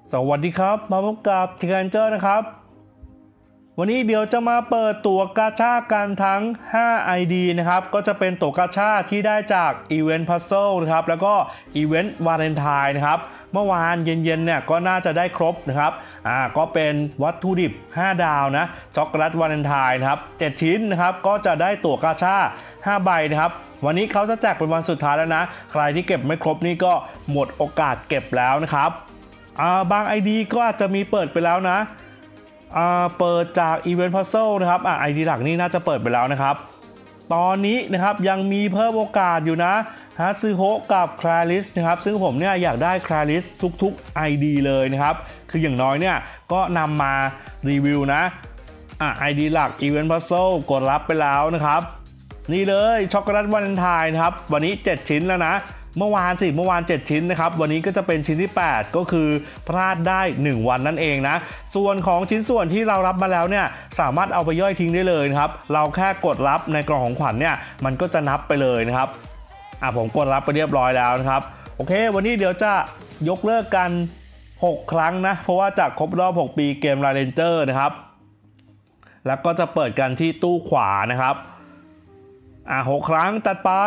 สวัสดีครับมาพบกับทีแคนเจอร์นะครับวันนี้เดี๋ยวจะมาเปิดตั๋วกาชากันทั้ง5 ID นะครับก็จะเป็นตั๋วกาชาที่ได้จากอีเวนต์พัซเซิลนะครับแล้วก็อีเวนต์วาเลนไทน์นะครับเมื่อวานเย็นๆเนี่ยก็น่าจะได้ครบนะครับก็เป็นวัตถุดิบ5 ดาวนะช็อกโกแลตวาเลนไทน์นะครับ7 ชิ้นนะครับก็จะได้ตั๋วกาชา5 ใบนะครับวันนี้เขาจะแจกเป็นวันสุดท้ายแล้วนะใครที่เก็บไม่ครบนี่ก็หมดโอกาสเก็บแล้วนะครับบาง ID ก็อาจจะมีเปิดไปแล้วนะเปิดจาก Event Puzzle นะครับID หลักนี่น่าจะเปิดไปแล้วนะครับตอนนี้นะครับยังมีเพิ่มโอกาสอยู่นะฮัตซึโฮะกับคลาริสนะครับซึ่งผมเนี่ยอยากได้คลาริสทุกๆ ID เลยนะครับคืออย่างน้อยเนี่ยก็นำมารีวิวนะID หลัก Event Puzzle กดรับไปแล้วนะครับนี่เลยช็อกโกแลตวาเลนไทน์นะครับวันนี้7 ชิ้นแล้วนะเมื่อวาน7 ชิ้นนะครับวันนี้ก็จะเป็นชิ้นที่8ก็คือพลาดได้1 วันนั่นเองนะส่วนของชิ้นส่วนที่เรารับมาแล้วเนี่ยสามารถเอาไปย่อยทิ้งได้เลยนะครับเราแค่กดรับในกล่องของขวัญเนี่ยมันก็จะนับไปเลยนะครับผมกดรับไปเรียบร้อยแล้วนะครับโอเควันนี้เดี๋ยวจะยกเลิกกัน6 ครั้งนะเพราะว่าจากครบรอบ6 ปีเกมลาเรนเจอร์นะครับแล้วก็จะเปิดกันที่ตู้ขวานะครับ6 ครั้งตัดไป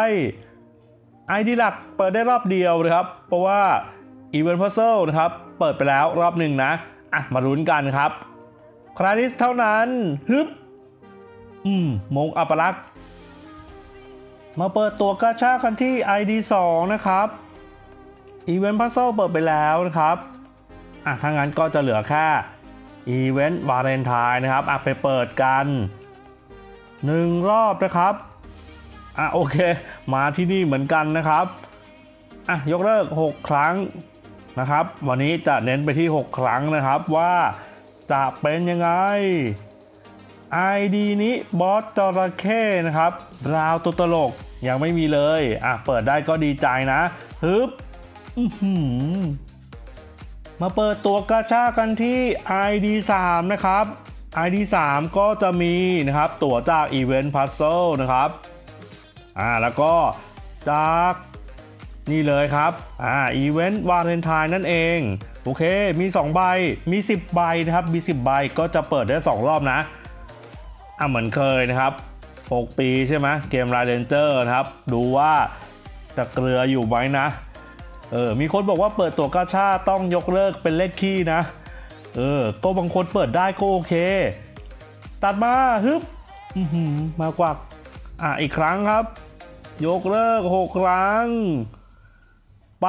ID หลักเปิดได้รอบเดียวนะครับเพราะว่า Event Puzzle นะครับเปิดไปแล้วรอบหนึ่งนะมาลุ้นกันครับคลาริสเท่านั้นฮึบมงอัปลักษ์มาเปิดตัวกาชากันที่ ID 2นะครับ Event Puzzle เปิดไปแล้วนะครับถ้างั้นก็จะเหลือแค่ Event Valentine นะครับไปเปิดกัน1 รอบนะครับโอเคมาที่นี่เหมือนกันนะครับยกเลิก6 ครั้งนะครับวันนี้จะเน้นไปที่6 ครั้งนะครับว่าจะเป็นยังไง ID นี้บอสจระเข้นะครับราวตัวตลกยังไม่มีเลยเปิดได้ก็ดีใจนะฮึบมาเปิดตัวกาชากันที่ ID 3นะครับ ID 3ก็จะมีนะครับตั๋วจาก Event Puzzle นะครับแล้วก็จากนี่เลยครับEvent Valentine นั่นเองโอเคมี2 ใบมี10 ใบนะครับมี10 ใบก็จะเปิดได้2 รอบนะเหมือนเคยนะครับ6 ปีใช่ไหมเกม Ranger นะครับดูว่าจะเกลืออยู่ไหมนะมีคนบอกว่าเปิดตัวกาชาต้องยกเลิกเป็นเลขคี่นะก็บางคนเปิดได้ก็โอเคตัดมาฮึบมากว่าอีกครั้งครับยกเลิก6 ครั้งไป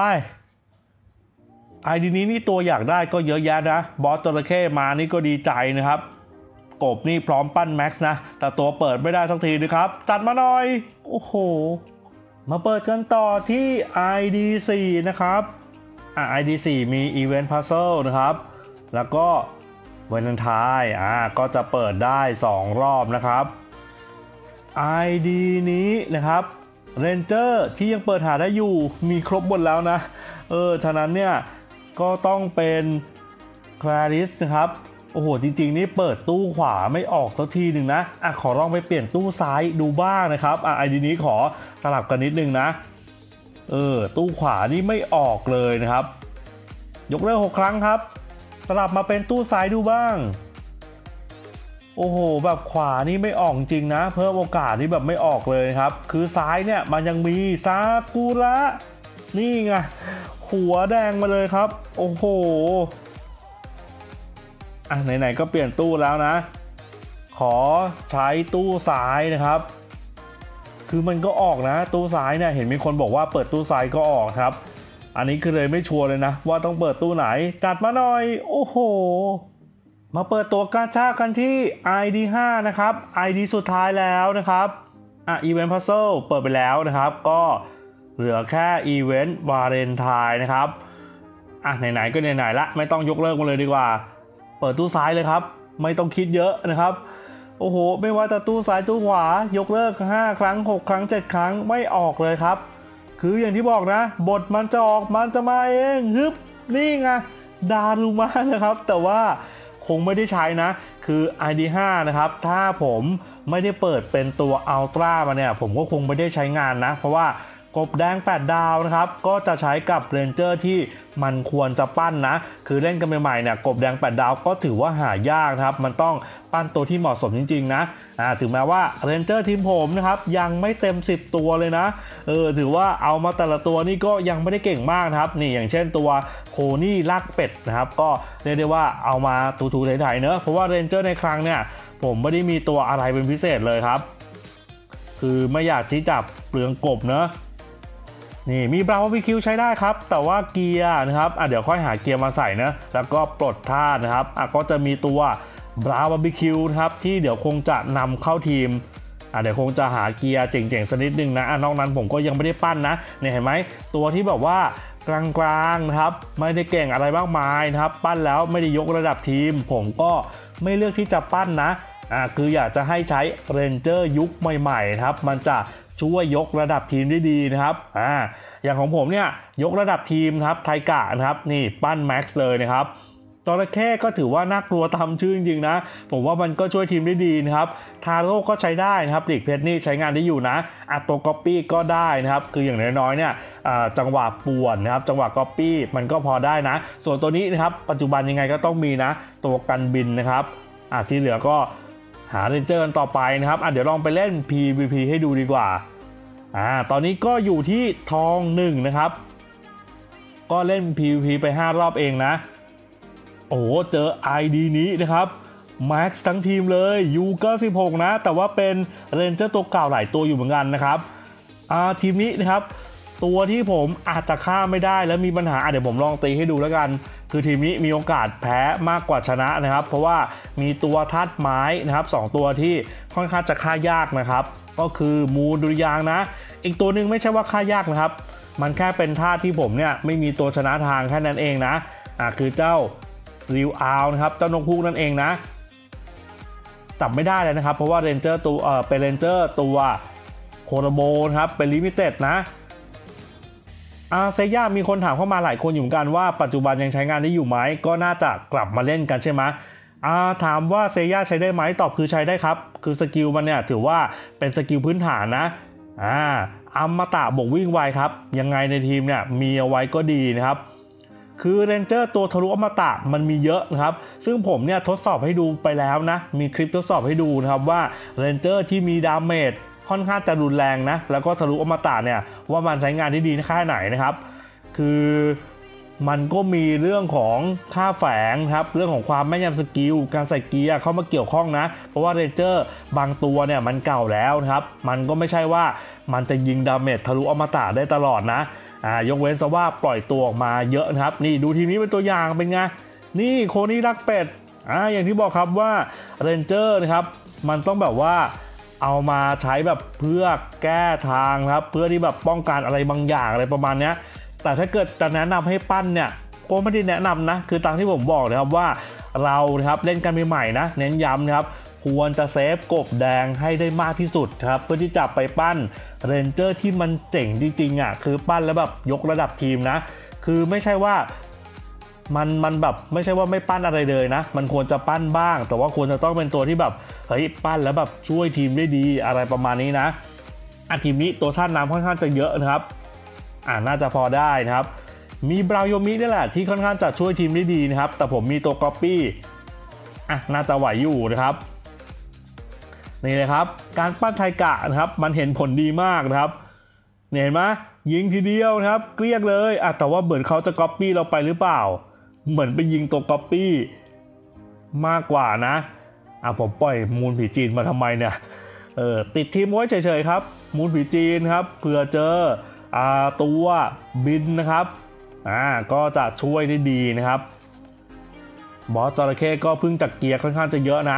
ID นี้นี่ตัวอยากได้ก็เยอะแยะนะบอสจระเข้มานี่ก็ดีใจนะครับกบนี่พร้อมปั้นแม็กซ์นะแต่ตัวเปิดไม่ได้สักทีนะครับจัดมาหน่อยโอ้โหมาเปิดกันต่อที่ ID 4นะครับID 4มี Event Puzzle นะครับแล้วก็วาเลนไทน์ก็จะเปิดได้2 รอบนะครับ ID นี้นะครับเรนเจอร์ที่ยังเปิดหาได้อยู่มีครบหมดแล้วนะฉะนั้นเนี่ยก็ต้องเป็นคลาริสนะครับโอ้โหจริงๆนี่เปิดตู้ขวาไม่ออกสักทีหนึ่งนะขอลองไปเปลี่ยนตู้ซ้ายดูบ้างนะครับID นี้ขอสลับกันนิดนึงนะตู้ขวานี่ไม่ออกเลยนะครับยกเลิก6 ครั้งครับสลับมาเป็นตู้ซ้ายดูบ้างโอ้โหแบบขวานี่ไม่ออกจริงนะเพิ่มโอกาสที่แบบไม่ออกเลยครับคือซ้ายเนี่ยมันยังมีซากุระนี่ไงหัวแดงมาเลยครับโอ้โหไหนๆก็เปลี่ยนตู้แล้วนะขอใช้ตู้ซ้ายนะครับคือมันก็ออกนะตู้ซ้ายเนี่ยเห็นมีคนบอกว่าเปิดตู้ซ้ายก็ออกครับอันนี้คือเลยไม่ชัวร์เลยนะว่าต้องเปิดตู้ไหนจัดมาหน่อยโอ้โหมาเปิดตัวกาชากันที่ ID 5นะครับ ID สุดท้ายแล้วนะครับEvent Puzzle เปิดไปแล้วนะครับก็เหลือแค่ Event Valentine นะครับไหนๆก็ไหนๆละไม่ต้องยกเลิกมาเลยดีกว่าเปิดตู้ซ้ายเลยครับไม่ต้องคิดเยอะนะครับโอ้โหไม่ว่าจะตู้ซ้ายตู้ขวายกเลิก5 ครั้ง6 ครั้ง7 ครั้งไม่ออกเลยครับคืออย่างที่บอกนะบทมันจะออกมันจะมาเองฮึบนี่ไงดารุมะนะครับแต่ว่าคงไม่ได้ใช้นะคือ ID 5นะครับถ้าผมไม่ได้เปิดเป็นตัวอัลตร้ามาเนี่ยผมก็คงไม่ได้ใช้งานนะเพราะว่ากบแดง8ดาวนะครับก็จะใช้กับเรนเจอร์ที่มันควรจะปั้นนะคือเล่นกันใหม่ๆเนี่ยกบแดง8ดาวก็ถือว่าหายากครับมันต้องปั้นตัวที่เหมาะสมจริงๆนะถึงแม้ว่าเรนเจอร์ทีมผมนะครับยังไม่เต็ม10ตัวเลยนะถือว่าเอามาแต่ละตัวนี่ก็ยังไม่ได้เก่งมากนะครับนี่อย่างเช่นตัวโคนี่ลากเป็ดนะครับก็เรียกได้ว่าเอามาถูๆไถๆเนอะเพราะว่าเรนเจอร์ในครั้งเนี่ยผมไม่ได้มีตัวอะไรเป็นพิเศษเลยครับคือไม่อยากที่จะเปลืองกบเนอะนี่มีบราวน์บาร์บีคิวใช้ได้ครับแต่ว่าเกียร์นะครับเดี๋ยวค่อยหาเกียร์มาใส่นะแล้วก็ปลดธาตุนะครับก็จะมีตัวบราวน์บาร์บีคิวนะครับที่เดี๋ยวคงจะนำเข้าทีมเดี๋ยวคงจะหาเกียร์เจ๋งๆสักนิดนึงนะนอกนั้นผมก็ยังไม่ได้ปั้นนะเนี่ยเห็นไหมตัวที่แบบว่ากลางๆนะครับไม่ได้เก่งอะไรมากมายนะครับปั้นแล้วไม่ได้ยกระดับทีมผมก็ไม่เลือกที่จะปั้นนะคืออยากจะให้ใช้เรนเจอร์ยุคใหม่ๆครับมันจะช่วยยกระดับทีมได้ดีนะครับอย่างของผมเนี่ยยกระดับทีมครับไทกะนะครับนี่ปั้นแม็กซ์เลยนะครับจระเข้ก็ถือว่าน่ากลัวตามชื่อจริงๆนะผมว่ามันก็ช่วยทีมได้ดีนะครับทาโร่ก็ใช้ได้นะครับลีกเพชรนี่ใช้งานได้อยู่นะตัวก๊อปปี้ก็ได้นะครับคืออย่างน้อยๆเนี่ยจังหวะป่วนนะครับจังหวะก๊อปปี้มันก็พอได้นะส่วนตัวนี้นะครับปัจจุบันยังไงก็ต้องมีนะตัวกันบินนะครับที่เหลือก็หาเรนเจอร์กันต่อไปนะครับเดี๋ยวลองไปเล่น PVP ให้ดูดีกว่าตอนนี้ก็อยู่ที่ทอง1นะครับก็เล่น PVP ไป5รอบเองนะโอ้เจอ ID นี้นะครับแม็กซ์ทั้งทีมเลยยู96นะแต่ว่าเป็นเรนเจอร์ตัวเก่าหลายตัวอยู่เหมือนกันนะครับทีมนี้นะครับตัวที่ผมอาจจะฆ่าไม่ได้แล้วมีปัญหาเดี๋ยวผมลองตีให้ดูแล้วกันคือทีมนี้มีโอกาสแพ้มากกว่าชนะนะครับเพราะว่ามีตัวธาตุไม้นะครับ2ตัวที่ค่อนข้างจะฆ่ายากนะครับก็คือมูลดุริยางนะอีกตัวหนึ่งไม่ใช่ว่าฆ่ายากนะครับมันแค่เป็นธาตุที่ผมเนี่ยไม่มีตัวชนะทางแค่นั้นเองนะคือเจ้าริวอาลนะครับเจ้านกฮูกนั่นเองนะจับไม่ได้เลยนะครับเพราะว่าเรนเจอร์ตัวเป็นเรนเจอร์ตัวโคโรโบนะครับเป็นลิมิเต็ดนะเซย่ามีคนถามเข้ามาหลายคนอยู่เหมือนกันว่าปัจจุบันยังใช้งานได้อยู่ไหมก็น่าจะกลับมาเล่นกันใช่ไหมถามว่าเซย่าใช้ได้ไหมตอบคือใช้ได้ครับคือสกิลมันเนี่ยถือว่าเป็นสกิลพื้นฐานนะอมตะบวกวิ่งไวครับยังไงในทีมเนี่ยมีเอาไว้ก็ดีนะครับคือเรนเจอร์ตัวทะลุอมตะมันมีเยอะนะครับซึ่งผมเนี่ยทดสอบให้ดูไปแล้วนะมีคลิปทดสอบให้ดูนะครับว่าเรนเจอร์ที่มีดาเมจค่อนข้างจะรุนแรงนะแล้วก็ทะลุอมตะเนี่ยว่ามันใช้งานได้ดีแค่ไหนนะครับคือมันก็มีเรื่องของค่าแฝงครับเรื่องของความแม่นยำสกิลการใส่เกียร์เข้ามาเกี่ยวข้องนะเพราะว่าเรนเจอร์บางตัวเนี่ยมันเก่าแล้วนะครับมันก็ไม่ใช่ว่ามันจะยิงดาเมจทะลุอมตะได้ตลอดนะยกเว้นซะว่าปล่อยตัวออกมาเยอะนะครับนี่ดูทีมนี้เป็นตัวอย่างเป็นไงนี่โคนี่รักเป็ดอย่างที่บอกครับว่าเรนเจอร์นะครับมันต้องแบบว่าเอามาใช้แบบเพื่อแก้ทางครับเพื่อที่แบบป้องกันอะไรบางอย่างอะไรประมาณนี้แต่ถ้าเกิดจะแนะนำให้ปั้นเนี่ยก็ไม่ได้แนะนำนะคือตามที่ผมบอกนะครับว่าเรานะครับเล่นกันใหม่ๆนะเน้นย้ำนะครับควรจะเซฟกบแดงให้ได้มากที่สุดครับเพื่อที่จะไปปั้นเรนเจอร์ที่มันเจ๋งจริงๆคือปั้นแล้วแบบยกระดับทีมนะคือไม่ใช่ว่ามันแบบไม่ใช่ว่าไม่ปั้นอะไรเลยนะมันควรจะปั้นบ้างแต่ว่าควรจะต้องเป็นตัวที่แบบเฮ้ยปั้นแล้วแบบช่วยทีมได้ดีอะไรประมาณนี้นะทีมนี้ตัวธาตุน้ำค่อนข้างจะเยอะนะครับน่าจะพอได้นะครับมีบราวโยมินี่แหละที่ค่อนข้างจะช่วยทีมได้ดีนะครับแต่ผมมีตัวก๊อปปี้น่าจะไหวอยู่นะครับนี่เลยครับการปั้นไทกะนะครับมันเห็นผลดีมากนะครับเห็นไหมยิงทีเดียวนะครับเกลี้ยงเลยแต่ว่าเหมือนเขาจะก๊อปปี้เราไปหรือเปล่าเหมือนไปยิงตัวก๊อปปี้มากกว่านะผมปล่อยมูลผีจีนมาทำไมเนี่ยติดทีมไว้เฉยๆครับมูลผีจีนครับเผื่อเจอตัวบินนะครับก็จะช่วยได้ดีนะครับบอสจระเข้ก็เพิ่งจักเกียร์ค่อนข้างจะเยอะนะ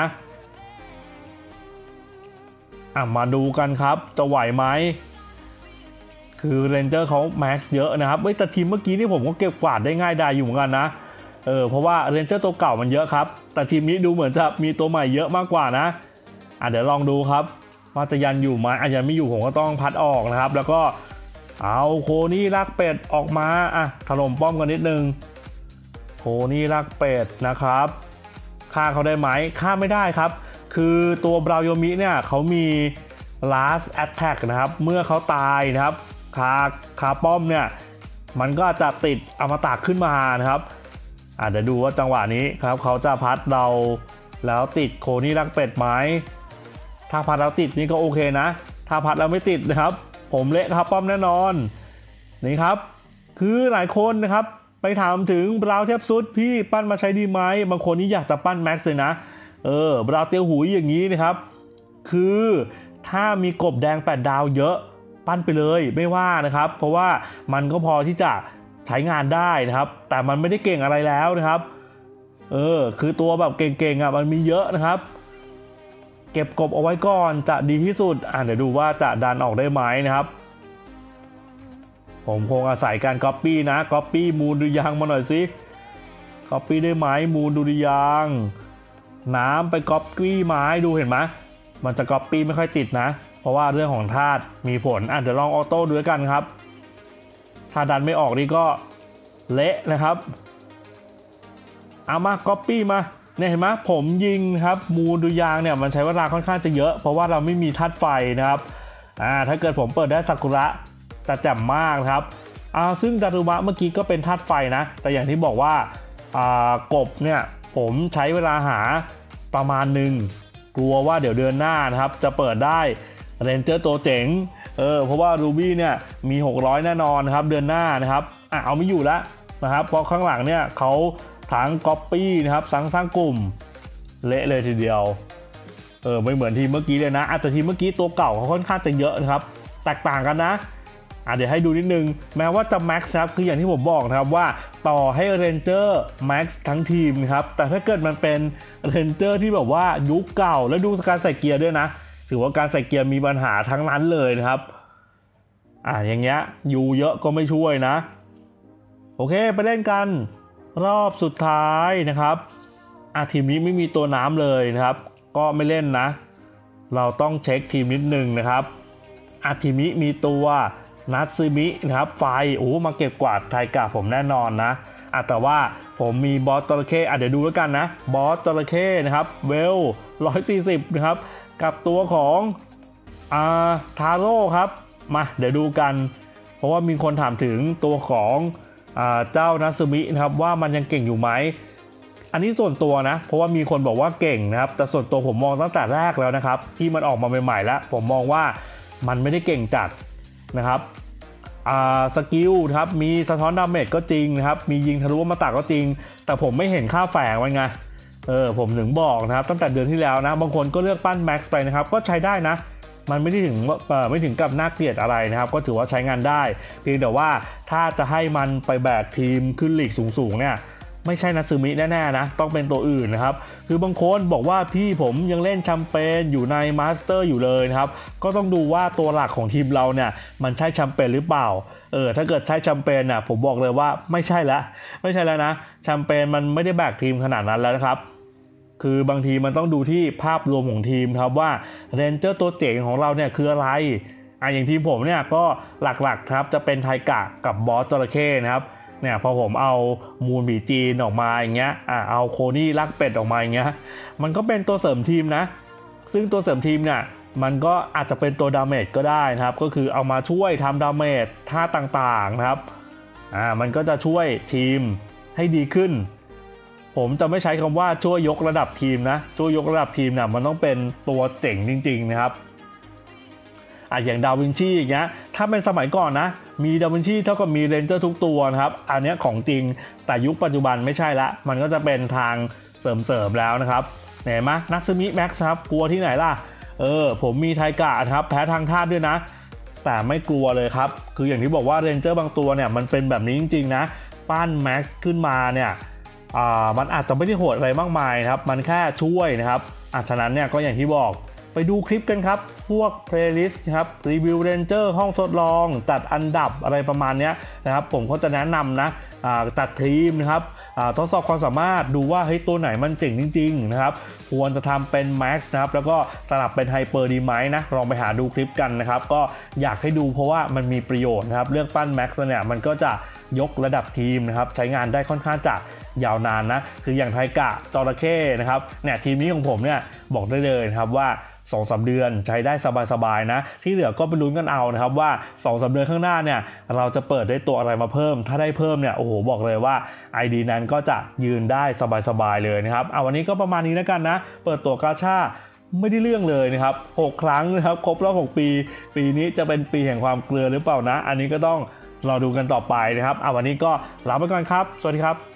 มาดูกันครับจะไหวไหมคือเรนเจอร์เขาแม็กซ์เยอะนะครับแต่ทีมเมื่อกี้นี่ผมก็เก็บกวาดได้ง่ายดายอยู่เหมือนกันนะเพราะว่าเรนเจอร์ตัวเก่ามันเยอะครับแต่ทีมนี้ดูเหมือนจะมีตัวใหม่เยอะมากกว่านะเดี๋ยวลองดูครับว่าจะยันอยู่ไหมยันไม่อยู่ผมก็ต้องพัดออกนะครับแล้วก็เอาโคนี่ลากเป็ดออกมาถล่มป้อมกันนิดนึงโคนี่ลากเป็ดนะครับฆ่าเขาได้ไหมฆ่าไม่ได้ครับคือตัวบราวโยมิเนี่ยเขามี last attack นะครับเมื่อเขาตายนะครับคาป้อมเนี่ยมันก็จะติดอมตะขึ้นมานะครับเดี๋ยวดูว่าจังหวะนี้ครับเขาจะพัดเราแล้วติดโคนี่รักเป็ดไหมถ้าพัดแล้วติดนี่ก็โอเคนะถ้าพัดแล้วไม่ติดนะครับผมเละครับป้อมแน่นอนนี่ครับคือหลายคนนะครับไปถามถึงบราวเทพซุดพี่ปั้นมาใช้ดีไหมบางคนนี่อยากจะปั้นแม็กซ์เลยนะบราวเตียวหุยอย่างนี้นะครับคือถ้ามีกบแดง8 ดาวเยอะปั้นไปเลยไม่ว่านะครับเพราะว่ามันก็พอที่จะใช้งานได้นะครับแต่มันไม่ได้เก่งอะไรแล้วนะครับคือตัวแบบเก่งๆมันมีเยอะนะครับเก็บกบเอาไว้ก่อนจะดีที่สุดเดี๋ยวดูว่าจะดันออกได้ไหมนะครับผมคงอาศัยการก๊อปปี้นะก๊อปปี้มูลดุริยางมาหน่อยสิก๊อปปี้ได้ไหมมูลดุริยางน้ำไปก๊อปปี้ไม้ดูเห็นไหมมันจะก๊อปปี้ไม่ค่อยติดนะเพราะว่าเรื่องของธาตุมีผลเดี๋ยวลองออโต้ดูกันครับถ้าดันไม่ออกนี่ก็เละนะครับเอามาก๊อปปี้มาเนี่ยเห็นไหมผมยิงครับมูลดุริยางเนี่ยมันใช้เวลาค่อนข้างจะเยอะเพราะว่าเราไม่มีธาตุไฟนะครับถ้าเกิดผมเปิดได้ซากุระจะแจ่มมากครับซึ่งดารุมะเมื่อกี้ก็เป็นธาตุไฟนะแต่อย่างที่บอกว่ากบเนี่ยผมใช้เวลาหาประมาณหนึ่งกลัวว่าเดี๋ยวเดือนหน้านะครับจะเปิดได้เรนเจอร์ตัวเจ๋งเพราะว่ารูบี้เนี่ยมี600แน่นอนครับเดือนหน้านะครับเอาไม่อยู่แล้วนะครับเพราะข้างหลังเนี่ยเขาทั้งก๊อปปี้นะครับสร้างกลุ่มเละเลยทีเดียวไม่เหมือนทีมเมื่อกี้เลยนะแต่ทีมเมื่อกี้ตัวเก่าเขาค่อนข้างจะเยอะนะครับแตกต่างกันนะเดี๋ยวให้ดูนิดนึงแม้ว่าจะแม็กซ์ครับคืออย่างที่ผมบอกนะครับว่าต่อให้เรนเจอร์แม็กซ์ทั้งทีมนะครับแต่ถ้าเกิดมันเป็นเรนเจอร์ที่แบบว่ายุคเก่าแล้วดูการใส่เกียร์ด้วยนะถือว่าการใส่เกียร์มีปัญหาทั้งนั้นเลยนะครับอย่างเงี้ยอยู่เยอะก็ไม่ช่วยนะโอเคไปเล่นกันรอบสุดท้ายนะครับทีมนี้ไม่มีตัวน้ำเลยนะครับก็ไม่เล่นนะเราต้องเช็คทีมนิดนึงนะครับทีมนี้มีตัวนัตซึมินะครับไฟมาเก็บกวาดไทกะผมแน่นอนนะแต่ว่าผมมีบอสจระเข้เดี๋ยวดูแล้วกันนะบอสจระเข้นะครับเวล140นะครับกับตัวของทาโร่ครับมาเดี๋ยวดูกันเพราะว่ามีคนถามถึงตัวของเจ้านัตซึมินะครับว่ามันยังเก่งอยู่ไหมอันนี้ส่วนตัวนะเพราะว่ามีคนบอกว่าเก่งนะครับแต่ส่วนตัวผมมองตั้งแต่แรกแล้วนะครับที่มันออกมาใหม่ๆแล้วผมมองว่ามันไม่ได้เก่งจัดนะครับสกิลนะครับมีสะท้อนดาเมจก็จริงนะครับมียิงทะลุมาตาก็จริงแต่ผมไม่เห็นค่าแฝงไว้ไงผมถึงบอกนะครับตั้งแต่เดือนที่แล้วนะบางคนก็เลือกปั้นแม็กซ์ไปนะครับก็ใช้ได้นะมันไม่ถึงกับน่าเกลียดอะไรนะครับก็ถือว่าใช้งานได้เพียงแต่ว่าถ้าจะให้มันไปแบกทีมขึ้นลีกสูงๆเนี่ยไม่ใช่นัตซึมิแน่ๆนะต้องเป็นตัวอื่นนะครับคือบางคนบอกว่าพี่ผมยังเล่นแชมเปญอยู่ในมาสเตอร์อยู่เลยนะครับก็ต้องดูว่าตัวหลักของทีมเราเนี่ยมันใช่แชมเปญหรือเปล่าถ้าเกิดใช่แชมเปญน่ะผมบอกเลยว่าไม่ใช่แล้วนะแชมเปญมันไม่ได้แบกทีมขนาดนั้นแล้วนะครับคือบางทีมันต้องดูที่ภาพรวมของทีมครับว่าเรนเจอร์ตัวเจ๋งของเราเนี่ยคืออะไรอย่างทีมผมเนี่ยก็หลักๆครับจะเป็นไทกะกับบอสจระเข้นะครับเนี่ยพอผมเอามูลบีจีนออกมาอย่างเงี้ยเอาโคนี่ลักเป็ดออกมาอย่างเงี้ยมันก็เป็นตัวเสริมทีมนะซึ่งตัวเสริมทีมเนี่ยมันก็อาจจะเป็นตัวดาเมจก็ได้นะครับก็คือเอามาช่วยทำดาเมจท่าต่างๆนะครับมันก็จะช่วยทีมให้ดีขึ้นผมจะไม่ใช้คำว่าช่วยยกระดับทีมนะช่วยยกระดับทีมเนี่ยมันต้องเป็นตัวเจ๋งจริงๆนะครับอย่างดาวินชีอย่างเงี้ยถ้าเป็นสมัยก่อนนะมีดาวินชีเท่ากับมีเรนเจอร์ทุกตัวนะครับอันนี้ของจริงแต่ยุคปัจจุบันไม่ใช่ละมันก็จะเป็นทางเสริมแล้วนะครับเห็นไหมนัตซึมิแม็กซ์ครับกลัวที่ไหนล่ะผมมีไทกะครับแพ้ทางธาตุด้วยนะแต่ไม่กลัวเลยครับคืออย่างที่บอกว่าเรนเจอร์บางตัวเนี่ยมันเป็นแบบนี้จริงๆนะปั้นแม็กซ์ขึ้นมาเนี่ยมันอาจจะไม่ได้โหดอะไรมากมายครับมันแค่ช่วยนะครับฉะนั้นเนี่ยก็อย่างที่บอกไปดูคลิปกันครับพวกเพลย์ลิสต์ครับรีวิวเรนเจอร์ห้องทดลองจัดอันดับอะไรประมาณนี้นะครับผมก็จะแนะนำนะจัดทีมนะครับทดสอบความสามารถดูว่าเฮ้ยตัวไหนมันเจ๋งจริงๆนะครับควรจะทำเป็นแม็กซ์นะครับแล้วก็สลับเป็นไฮเปอร์ดีไหมนะลองไปหาดูคลิปกันนะครับก็อยากให้ดูเพราะว่ามันมีประโยชน์นะครับเลือกปั้นแม็กซ์เนี่ยมันก็จะยกระดับทีมนะครับใช้งานได้ค่อนข้างจะยาวนานนะคืออย่างไทกะจระเข้นะครับเนี่ยทีมนี้ของผมเนี่ยบอกได้เลยนะครับว่า 2-3 เดือนใช้ได้สบายๆนะที่เหลือก็ไปลุ้นกันเอานะครับว่า 2-3 เดือนข้างหน้าเนี่ยเราจะเปิดได้ตัวอะไรมาเพิ่มถ้าได้เพิ่มเนี่ยโอ้โหบอกเลยว่า ID นั้นก็จะยืนได้สบายๆเลยนะครับวันนี้ก็ประมาณนี้แล้วกันนะเปิดตัวกาชาไม่ได้เรื่องเลยนะครับ6 ครั้งนะครับครบรอบ6 ปีปีนี้จะเป็นปีแห่งความเกลือหรือเปล่านะอันนี้ก็ต้องรอดูกันต่อไปนะครับวันนี้ก็ลาไปก่อนครับสวัสดีครับ